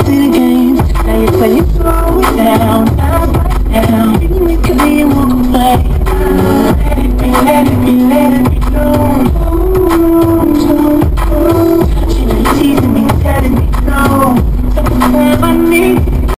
play the game. Now you're playing slow down, down, down. You could be a woman, play. Let it be, let it be, let it be.